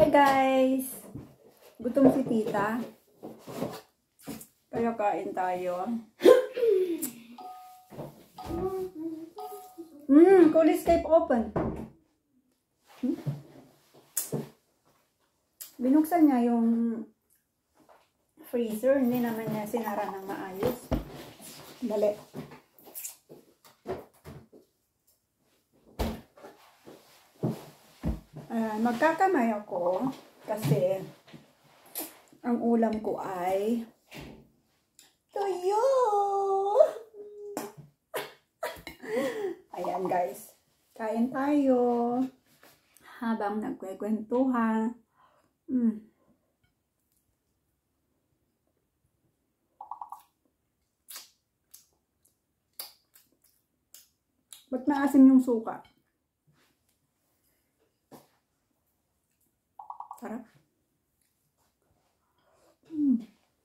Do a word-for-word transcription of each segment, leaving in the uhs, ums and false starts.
Hi guys! Gutom si tita. Kaya kain tayo. Hmm, Coolescape open. Hmm? Binuksan niya yung freezer. Hindi naman niya sinara ng maayos. Dali. Uh, magkakamay ako kasi ang ulam ko ay tuyo. Ayan guys, kain tayo habang nagkwekwentuhan. Mm. Ba't maasim yung suka? Sarap. Mm.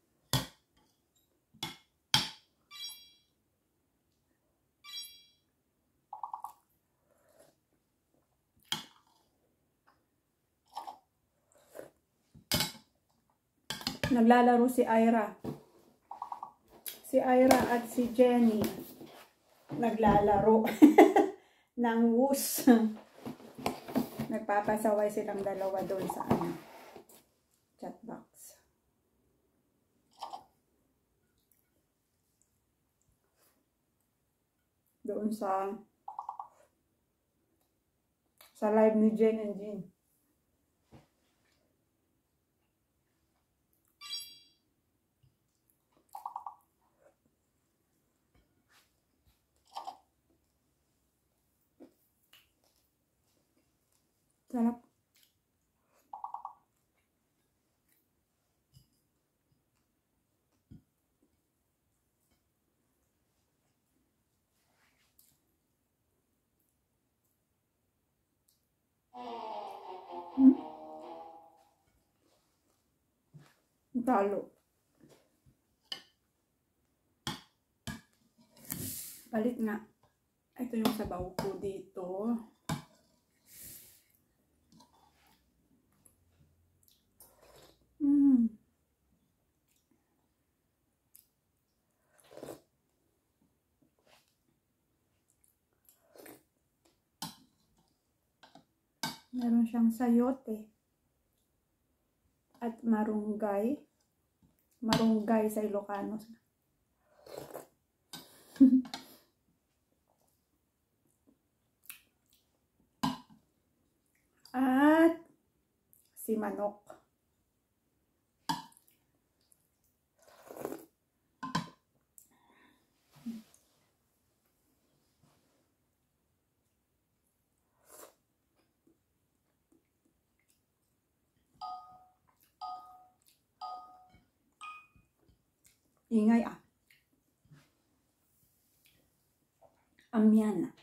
Naglalaro si Ira. Si Ira at si Jenny naglalaro ng woos. Nagpapasaway silang dalawa doon sa ano, chat box. Doon sa sa live ni Jen and Jean. Sarap. Hmm? Talo. Balik nga. Ito yung sabaw ko dito. Mm. Meron siyang sayote at marunggay. Marunggay sa Ilocano. At si manok. Ingay ah. Amyan.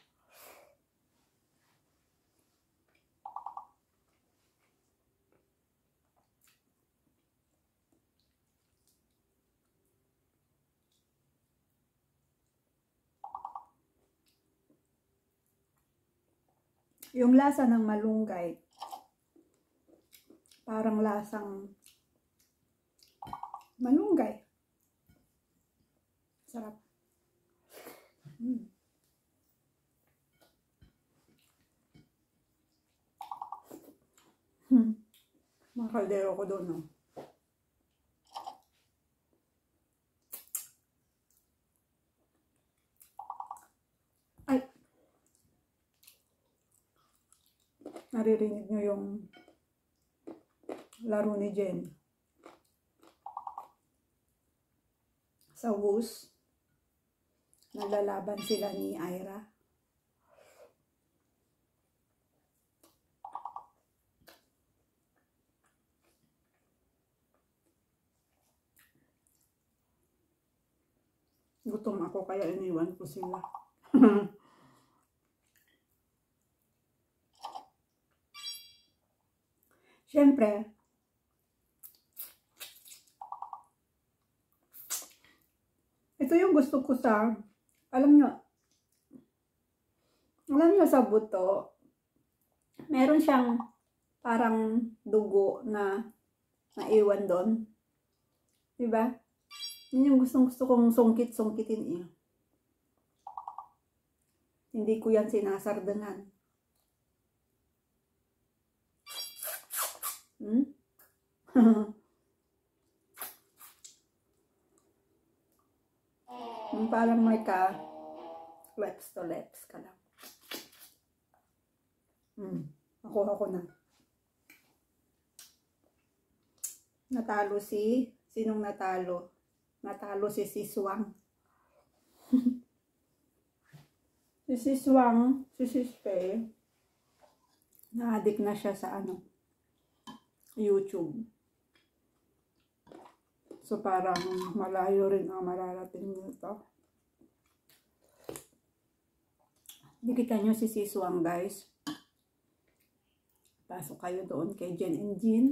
Yung lasa ng malunggay, parang lasang malunggay. Sarap. Mm. Hmm. Mga kaldero ko doon, no? Ay! Naririnig nyo yung laro ni Jen. Sa woos, naglalaban sila ni Ira. Gutom ako kaya iniwan ko sila. Siyempre, ito yung gusto ko sa, alam nyo, alam nyo sa buto, meron siyang parang dugo na naiwan doon. Diba? Yun yung gustong gusto kong sungkit-sungkitin eh. Hindi ko yan sinasardangan. Hmm? Parang may ka lips to lips ka lang. Hmm. Nakuha ko na. Natalo si, sinong natalo? Natalo si Siswang. Si Siswang, si Sispe, na-addict na siya sa ano, YouTube. So parang malayo rin ang mararating nito. Nakita nyo si Siswang guys. Pasok kayo doon kay Jen and Jean.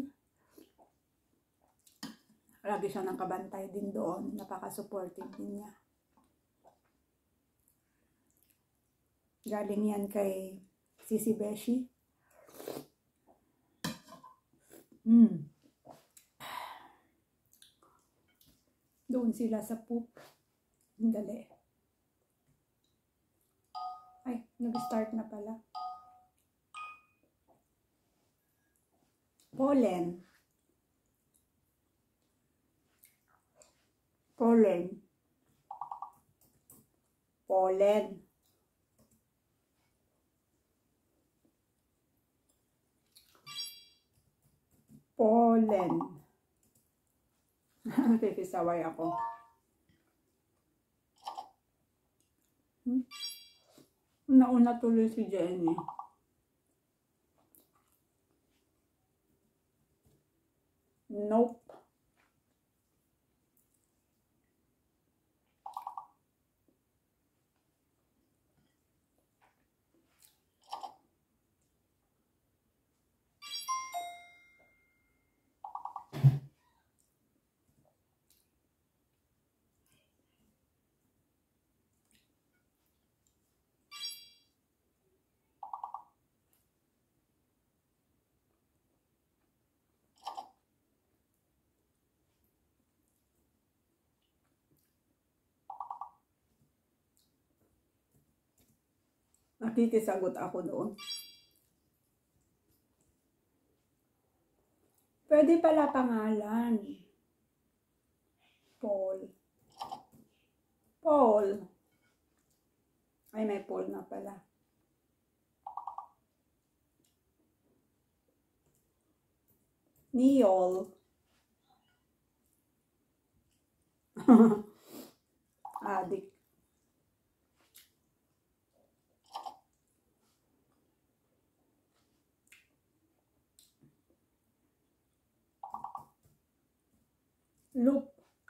Lagi siya ng kabantay din doon. Napaka-supportive din niya. Galing yan kay Sisi Beshi. Mm. Doon sila sa poop. Ang dali. Ay, nag-start na pala. Pollen. Pollen. Pollen. Pollen. Pipis-away ako. Hmm? Nauna tuloy si Jenny. Nope. Nakikisagot ako doon. Pwede pala pangalan. Paul. Paul. Ay, may Paul na pala. Neol. Adik. Loop.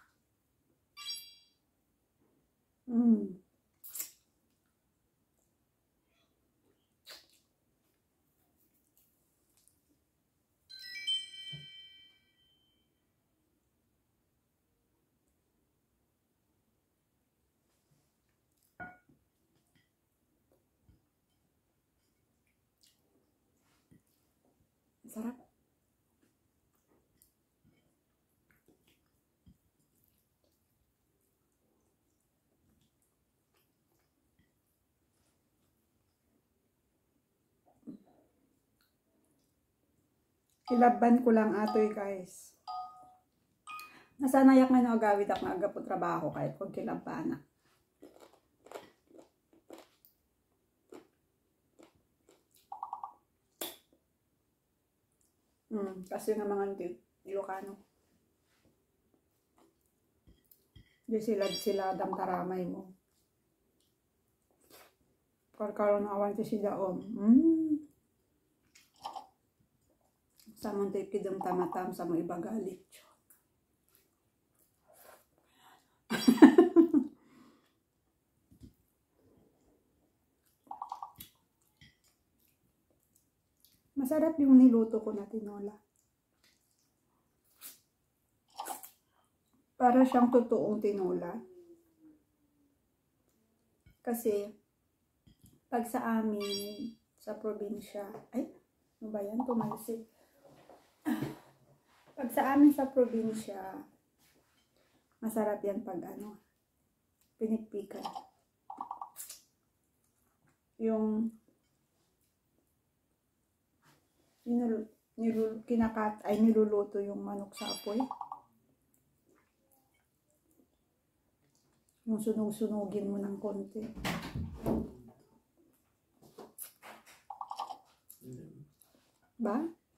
Mm. Sarap. Ilaban ko lang atoy guys. Nasanayak nga na agawid ako nga po trabaho kahit kung kilaban na. Hmm, kasi nga mga Ilocano. Di sila sila dam taramay mo. Karkaroon awan ti sila om. Hmm. Samon tayo kidam tamatam sa mga ibagalit. Masarap yung niluto ko na tinola. Para siyang totoong tinola. Kasi, pag sa amin, sa probinsya, ay, ano ba yan? Tumalsik. sa amin sa probinsya, masarap yan pag ano, pinipika. Yung nilul, nilul, kinakat, ay niluluto yung manok sa apoy. Yung sunog-sunugin mo ng konti. Ba?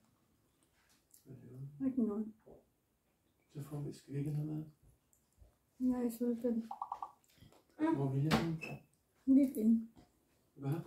Like no. Så får vi skyggen eller? Ja, jeg sulten. Hvor vil jeg den? Hindi fin. Hvad?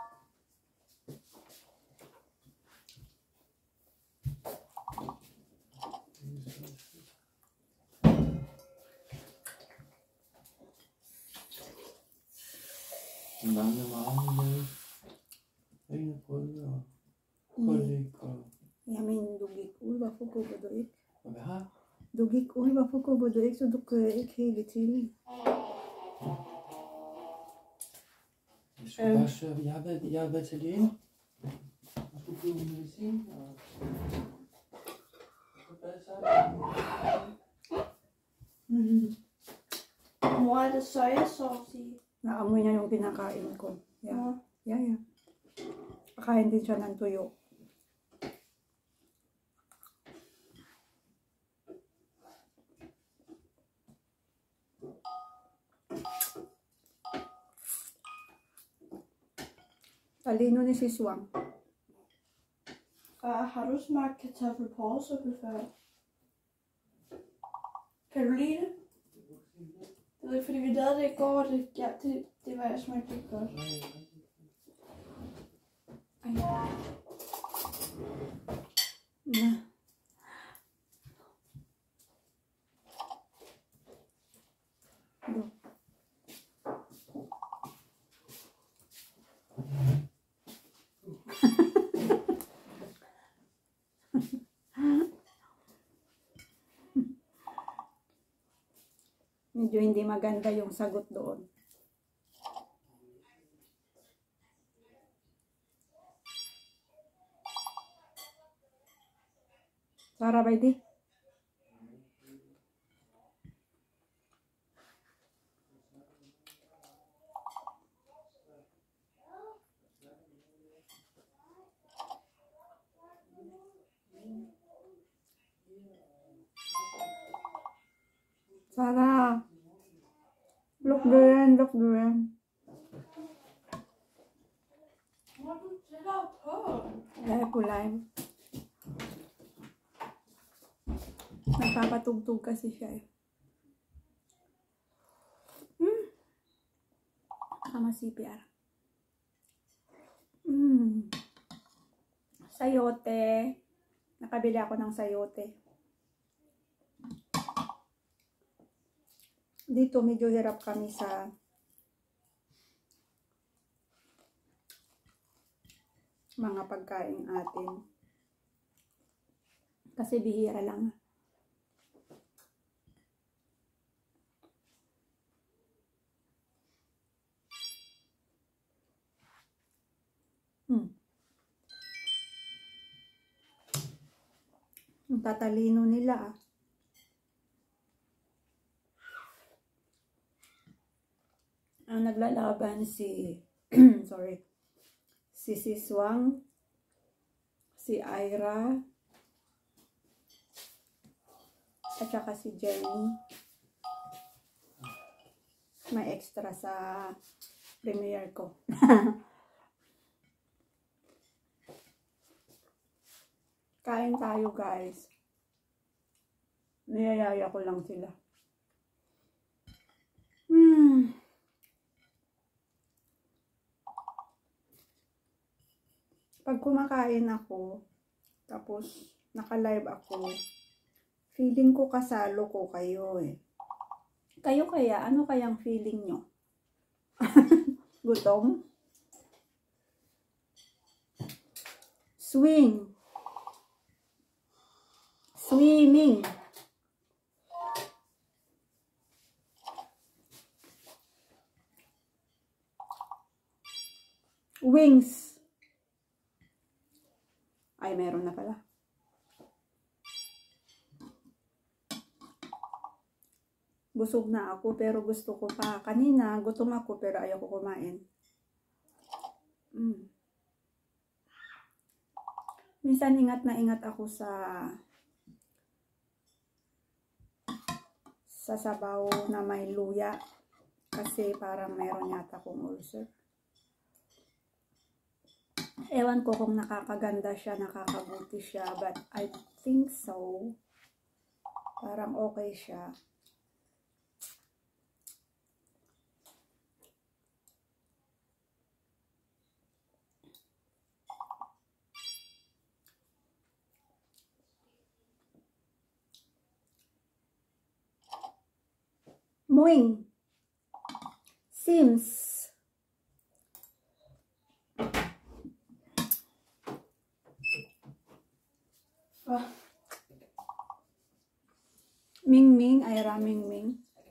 Den varme meget med. Rene brød og pålæg og... Ja, men dugik ul, hvorfor går du ikke? Og hvad har? Dugik ul, hvorfor går du ikke, så du kan ikke hele tiden. Jeg skulle bare sørge, jeg har været, jeg har været til lægen. Jeg skulle købe medicin og... Så bad sammen. Mm-hmm. Mor, er det sojasauce i? Naamoy niya yung pinakain ko. Yeah. Yeah, yeah. Pakain din siya ng tuyo. Talino ni Siswang. Og har du smagt kartoffelporresuppe før? Kan du lide det? Jeg ved ikke, fordi vi lavede det i går, og det, ja, det, det var jeg smagte ikke godt. Ay. Na. Do. Medyo hindi maganda yung sagot doon. Sarah Baidi? Sarah, look doon, look doon. Mor, du tæller på. Jeg er på live. Nagpapatugtog kasi siya eh. Hmm. Tama si P R. Hmm. Sayote. Nakabili ako ng sayote. Dito medyo hirap kami sa mga pagkain atin. Kasi bihira lang. Hmm. Ang tatalino nila ah. Ang naglalaban si sorry si Siswang, si Ira at saka si Jenny. May extra sa premiere ko. Kain tayo guys. Niyayaya ko lang sila. Hmm. Pag kumakain ako, tapos naka-live ako, feeling ko kasalo ko kayo eh. Kayo kaya, ano kayang feeling nyo? Gutom? Swing. Swimming. Wings. Ay, meron na pala. busog na ako pero gusto ko pa. Kanina, gutom ako pero ayoko kumain. Mm. Minsan ingat na ingat ako sa sa sabaw na may luya kasi parang meron yata akong ulcer. Ewan ko kung nakakaganda siya, nakakabuti siya, but I think so. Parang okay siya. Muing. Sims. Ah, Ming Ming, ay Raming Ming.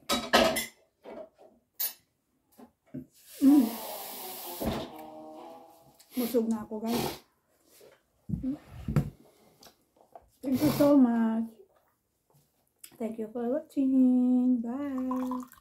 Mm. Busog na ako, guys. Thank you so much. Thank you for watching. Bye.